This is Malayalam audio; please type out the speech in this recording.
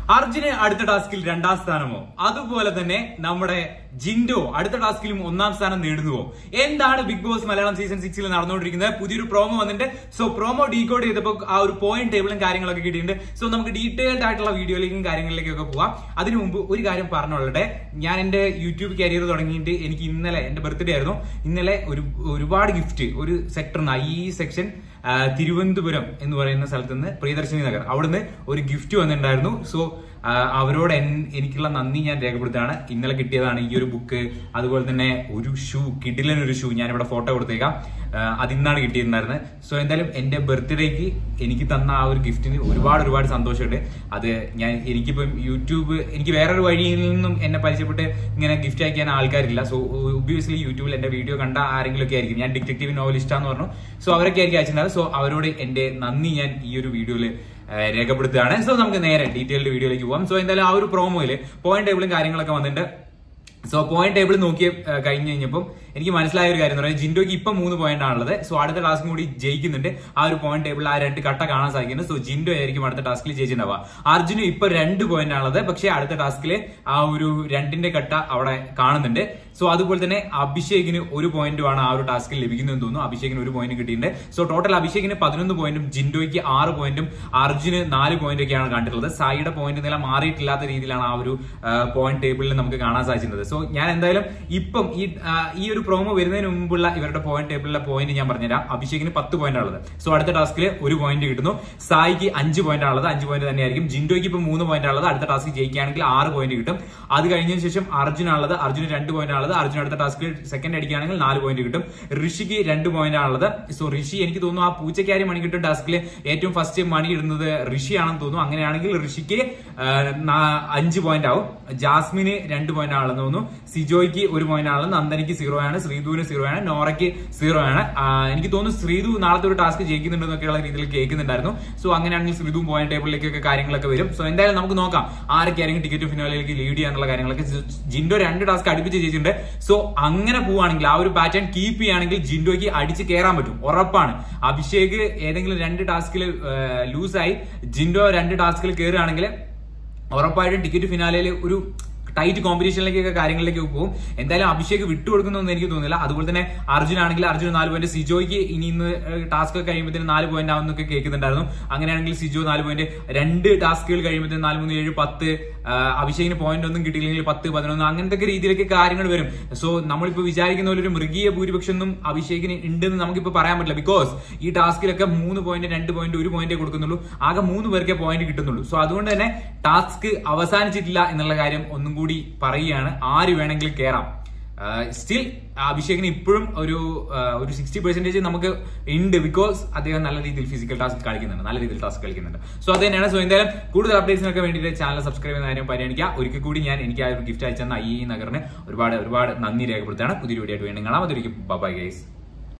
അർജുന് അടുത്ത ടാസ്കിൽ 2ാം സ്ഥാനമോ, അതുപോലെ തന്നെ നമ്മുടെ ജിൻഡോ അടുത്ത ടാസ്കിലും 1ാം സ്ഥാനം നേടുന്നുവോ? എന്താണ് ബിഗ് ബോസ് മലയാളം സീസൺ 6 നടന്നുകൊണ്ടിരിക്കുന്നത്? പുതിയൊരു പ്രോമോ വന്നിട്ടുണ്ട്. സോ പ്രോമോ ഡീകോഡ് ചെയ്തപ്പോൾ ആ ഒരു പോയിന്റ് ടേബിളും കാര്യങ്ങളൊക്കെ കിട്ടിയിട്ടുണ്ട്. സോ നമുക്ക് ഡീറ്റെയിൽഡ് ആയിട്ടുള്ള വീഡിയോയിലേക്കും കാര്യങ്ങളിലേക്കൊക്കെ പോവാം. അതിനു മുമ്പ് ഒരു കാര്യം പറഞ്ഞോളട്ടെ, ഞാൻ എന്റെ യൂട്യൂബ് കരിയർ തുടങ്ങിയിട്ട് എനിക്ക് ഇന്നലെ എന്റെ ബർത്ത്ഡേ ആയിരുന്നു. ഇന്നലെ ഒരുപാട് ഗിഫ്റ്റ് ഒരു സെക്ടറിന് ഈ സെക്ഷൻ തിരുവനന്തപുരം എന്ന് പറയുന്ന സ്ഥലത്ത് നിന്ന് പ്രിയദർശിനി നഗർ അവിടുന്ന് ഒരു ഗിഫ്റ്റ് വന്നിട്ടുണ്ടായിരുന്നു. സോ അവരോട് എനിക്കുള്ള നന്ദി ഞാൻ രേഖപ്പെടുത്തുകയാണ്. ഇന്നലെ കിട്ടിയതാണ് ഈ ഒരു ബുക്ക്, അതുപോലെ തന്നെ ഒരു ഷൂ, കിഡിലൻ ഒരു ഷൂ, ഞാനിവിടെ ഫോട്ടോ കൊടുത്തേക്കാം. അതിന്നാണ് കിട്ടിയിട്ടുണ്ടായിരുന്നത്. സോ എന്തായാലും എന്റെ ബർത്ത്ഡേക്ക് എനിക്ക് തന്ന ആ ഒരു ഗിഫ്റ്റിന് ഒരുപാട് സന്തോഷമുണ്ട്. അത് എനിക്കിപ്പം യൂട്യൂബ്, എനിക്ക് വേറൊരു വഴിയിൽ നിന്നും എന്നെ പരിചയപ്പെട്ട് ഇങ്ങനെ ഗിഫ്റ്റ് അയക്കാൻ ആൾക്കാരില്ല. സോ ഒബ്വിയസ്ലി യൂട്യൂബിൽ എന്റെ വീഡിയോ കണ്ട ആരെങ്കിലും ഒക്കെ ആയിരിക്കും. ഞാൻ ഡിറ്റക്റ്റീവ് നോവലിസ്റ്റാന്ന് പറഞ്ഞു. സോ അവരൊക്കെ ആയിരിക്കും അയച്ചിട്ടുണ്ടാവും. സോ അവരോട് എന്റെ നന്ദി ഞാൻ ഈ ഒരു വീഡിയോയിൽ രേഖപ്പെടുത്തുകയാണ്. സോ നമുക്ക് നേരെ ഡീറ്റെയിൽഡ് വീഡിയോയിലേക്ക് പോകാം. സോ എന്തായാലും ആ ഒരു പ്രോമോയില് പോയിന്റ് ടേബിളും കാര്യങ്ങളൊക്കെ വന്നിട്ടുണ്ട്. സോ പോയിന്റ് ടേബിൾ നോക്കി കഴിഞ്ഞ് കഴിഞ്ഞപ്പോൾ എനിക്ക് മനസ്സിലായ ഒരു കാര്യം എന്ന് പറയുന്നത്, ജിൻഡോയ്ക്ക് ഇപ്പം 3 പോയിന്റ് ആണുള്ളത്. സോ അടുത്ത ടാസ്കും കൂടി ജയിക്കുന്നുണ്ട്. ആ ഒരു പോയിന്റ് ടേബിൾ ആ 2 കട്ട കാണാൻ സാധിക്കുന്നുണ്ട്. സോ ജിൻഡോ ആയിരിക്കും അടുത്ത ടാസ്കിൽ ജയിച്ചിട്ടുണ്ടാവുക. അർജുന് ഇപ്പൊ 2 പോയിന്റ് ആണുള്ളത്. പക്ഷേ അടുത്ത ടാസ്കില് ആ ഒരു 2ന്റെ കട്ട അവിടെ കാണുന്നുണ്ട്. സോ അതുപോലെ തന്നെ അഭിഷേകിന് 1 പോയിന്റുമാണ് ആ ഒരു ടാസ്കിൽ ലഭിക്കുന്നതെന്ന് തോന്നുന്നു. അഭിഷേകിന് 1 പോയിന്റ് കിട്ടിയിട്ടുണ്ട്. സോ ടോട്ടൽ അഭിഷേകിന് 11 പോയിന്റും ജിൻഡോയ്ക്ക് 6 പോയിന്റും അർജുന് 4 പോയിന്റ് ഒക്കെയാണ് കണ്ടിട്ടുള്ളത്. സായിയുടെ പോയിന്റ് നില മാറിയിട്ടില്ലാത്ത രീതിയിലാണ് ആ ഒരു പോയിന്റ് ടേബിളിൽ നമുക്ക് കാണാൻ സാധിക്കുന്നത്. സോ ഞാൻ എന്തായാലും ഇപ്പം ഈ ഒരു പ്രോമോ വരുന്നതിന് മുമ്പുള്ള ഇവരുടെ പോയിന്റ് ടേബിളിലെ പോയിന്റ് ഞാൻ പറഞ്ഞുതരാം. അഭിഷേകിന് 10 പോയിന്റ് ആണുള്ളത്. സോ അടുത്ത ടാസ്കിൽ 1 പോയിന്റ് കിട്ടുന്നു. സായിക്ക് 5 പോയിന്റ് ആണുള്ളത്. 5 പോയിന്റ് തന്നെയായിരിക്കും. ജിൻഡോയ്ക്ക് ഇപ്പൊ 3 പോയിന്റ് ആണുള്ളത്. അടുത്ത ടാസ്ക് ജയിക്കുകയാണെങ്കിൽ 6 പോയിന്റ് കിട്ടും. അത് കഴിഞ്ഞതിന് ശേഷം അർജുനാണുള്ളത്. അർജുന് 2 പോയിന്റ് ആണുള്ളത്. അർജുൻ അടുത്ത ടാസ്കിൽ സെക്കൻഡ് അടിക്കുകയാണെങ്കിൽ 4 പോയിന്റ് കിട്ടും. ഋഷിക്ക് 2 പോയിന്റ് ആണുള്ളത്. സോ ഋഷി എനിക്ക് തോന്നുന്നു ആ പൂച്ചക്കാരി മണി കിട്ടും ടാസ്കിൽ ഏറ്റവും ഫസ്റ്റ് മണി ഇടുന്നത് ഋഷിയാണെന്ന് തോന്നുന്നു. അങ്ങനെയാണെങ്കിൽ ഋഷിക്ക് 5 പോയിന്റ് ആവും. ജാസ്മിന് 2 പോയിന്റ് ആണെന്ന് തോന്നുന്നു. സിജോയ്ക്ക് 1 പോയിന്റ് ആണ്. നന്ദനിക്ക് 0 ആണ്. ശ്രീധുവിന് 0 ആണ്. നോറയ്ക്ക് 0 ആണ്. എനിക്ക് തോന്നുന്നു ശ്രീധു നാളത്തെ ഒരു ടാസ്ക് ജയിക്കുന്നുണ്ടെന്നൊക്കെയുള്ള രീതിയിൽ കേൾക്കുന്നുണ്ടായിരുന്നു. സോ അങ്ങനെയാണെങ്കിൽ ശ്രീധു പോയിന്റ് ടേബിളിലേക്കൊക്കെ കാര്യങ്ങളൊക്കെ വരും. സോ എന്തായാലും നമുക്ക് നോക്കാം ആരൊക്കെയായിരിക്കും ടിക്കറ്റ് ഫിനാലിലേക്ക് ലീഡ് ചെയ്യാനുള്ള കാര്യങ്ങളൊക്കെ. ജിൻഡോ 2 ടാസ്ക് അടുപ്പിച്ച് ജയിച്ചിട്ടുണ്ട്. സോ അങ്ങനെ പോവുകയാണെങ്കിൽ ആ ഒരു പാറ്റേൺ കീപ്പ് ചെയ്യുകയാണെങ്കിൽ ജിൻഡോയ്ക്ക് അടിച്ച് കയറാൻ പറ്റും, ഉറപ്പാണ്. അഭിഷേക് ഏതെങ്കിലും 2 ടാസ്കിൽ ലൂസായി ജിൻഡോ 2 ടാസ്കിൽ കയറുകയാണെങ്കിൽ ഉറപ്പായിട്ടും ടിക്കറ്റ് ഫിനാലയിൽ ഒരു ടൈറ്റ് കോമ്പറ്റീഷനിലേക്കൊക്കെ കാര്യങ്ങളിലേക്ക് പോകും. എന്തായാലും അഭിഷേക് വിട്ടുകൊടുക്കുന്നൊന്നും എനിക്ക് തോന്നുന്നില്ല. അതുപോലെ തന്നെ അർജുൻ ആണെങ്കിൽ അർജുൻ 4 പോയിന്റ്, സിജോയ്ക്ക് ഇന്ന് ടാസ്ക് കഴിയുമ്പോഴത്തേന് 4 പോയിന്റ് ആവുന്നൊക്കെ കേൾക്കുന്നുണ്ടായിരുന്നു. അങ്ങനെയാണെങ്കിൽ സിജോ 4 പോയിന്റ്, 2 ടാസ്കുകൾ കഴിയുമ്പോഴത്തേന് 4, 3, 7, 10. അഭിഷേകിന് പോയിന്റ് ഒന്നും കിട്ടിയില്ലെങ്കിൽ 10, 11 അങ്ങനത്തെ രീതിയിലേക്ക് കാര്യങ്ങൾ വരും. സോ നമ്മളിപ്പോ വിചാരിക്കുന്ന പോലെ ഒരു മൃഗീയ ഭൂരിപക്ഷം ഒന്നും അഭിഷേകിന് ഉണ്ടെന്ന് നമുക്കിപ്പോ പറയാൻ പറ്റില്ല. ബിക്കോസ് ഈ ടാസ്കിലൊക്കെ 3 പോയിന്റ്, 2 പോയിന്റ്, 1 പോയിന്റേ കൊടുക്കുന്നുള്ളൂ. ആകെ 3 പേർക്കേ പോയിന്റ് കിട്ടുന്നുള്ളൂ. സോ അതുകൊണ്ട് തന്നെ ടാസ്ക് അവസാനിച്ചിട്ടില്ല എന്നുള്ള കാര്യം ഒന്നും കൂടി പറയുകയാണ്. ആര് വേണമെങ്കിലും കയറാം. സ്റ്റിൽ അഭിഷേകിന് ഇപ്പോഴും ഒരു 60% നമുക്ക് ഉണ്ട്. ബിക്കോസ് അദ്ദേഹം നല്ല രീതിയിൽ ഫിസിക്കൽ ടാസ്ക് കളിക്കുന്നുണ്ട്. സോ അത് തന്നെയാണ്. സോ എന്തായാലും കൂടുതൽ അപ്ഡേറ്റ്സിനൊക്കെ വേണ്ടിയിട്ട് ചാനൽ സബ്സ്ക്രൈബ് ചെയ്യുന്ന കാര്യം പരിഗണിക്കുക. ഒരിക്കൽ കൂടി ഞാൻ എനിക്ക് ആ ഒരു ഗിഫ്റ്റ് അയച്ചെന്ന ഈ നഗറിന് ഒരുപാട് നന്ദി രേഖപ്പെടുത്തുകയാണ്. പുതിയൊരു വീഡിയോ ആയിട്ട് വീണ്ടും കാണാം. അതൊരിക്കും ബൈ ഗൈസ്.